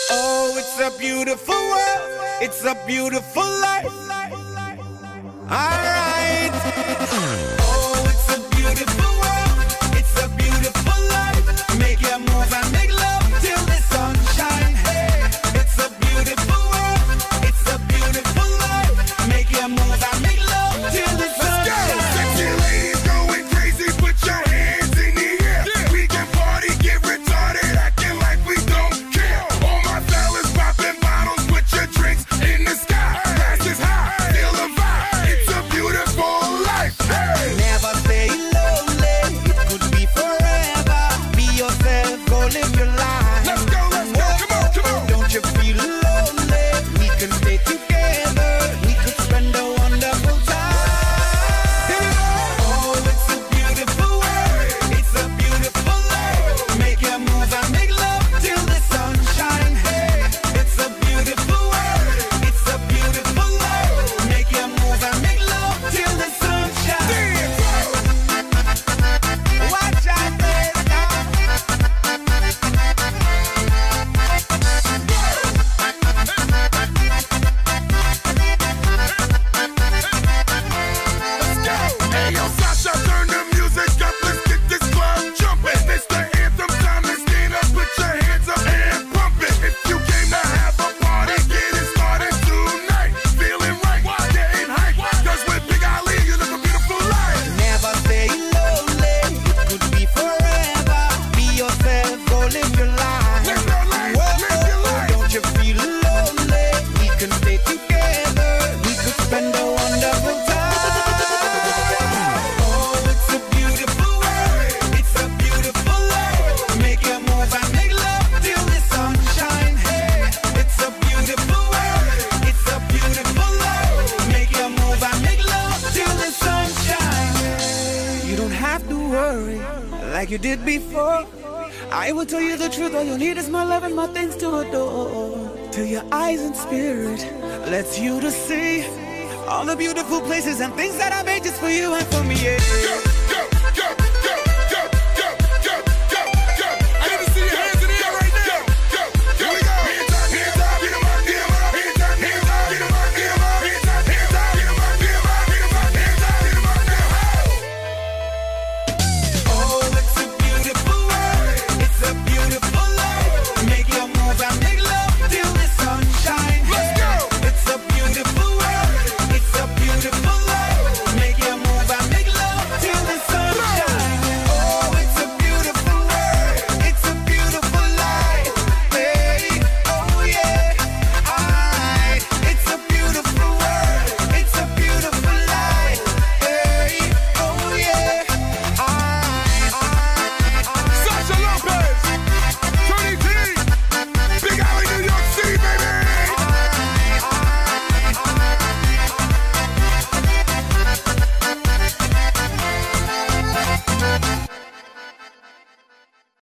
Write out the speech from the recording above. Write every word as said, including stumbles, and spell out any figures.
Oh, it's a beautiful world, it's a beautiful life. Alright. Oh, it's a beautiful world, it's a beautiful life. Make your move and make love till the sun shine. Hey, it's a beautiful world, it's a beautiful life. Make your move and make love till the sun shine. Sexy ladies going crazy, put your hands in the air. Yeah. We can party, get retarded, acting like we don't care. All my fellas popping bottles, put your drinks in the sky. Glasses high, feel the vibe. It's a beautiful life. Hey. Never stay lonely, it could be forever. Be yourself, go live your life. Let's go, let's go, come on, come on. Don't you feel lonely? We can stay together, we could spend a wonderful time. Oh, it's a beautiful world, it's a beautiful life. Make your move and make love till the sun shine. Hey, it's a beautiful world, it's a beautiful life. Make your move and make love till the sun shine. Watch out, baby. Hey, yo, Sasha, turn the music up. Let's get this club jumping. It's the anthem time. Let's stand up, put your hands up and pump it. If you came to have a party, get it started tonight. Feeling right, getting hype. Cause with Big Ali, you live a beautiful life. Never stay lonely, it could be forever. Be yourself, go live your life. Live your life, live your life. Don't you feel lonely? We can stay together, we could spend a wonderful time. Oh, it's a beautiful world, it's a beautiful life. Make your move and make love till the sun shine. Hey, it's a beautiful world, it's a beautiful life. Make your move and make love till the sun shine. You don't have to worry like you did before. I will tell you the truth, all you need is my love and my things to adore. Till your eyes and spirit lets you to see all the beautiful places and things that I made just for you and for me, yeah.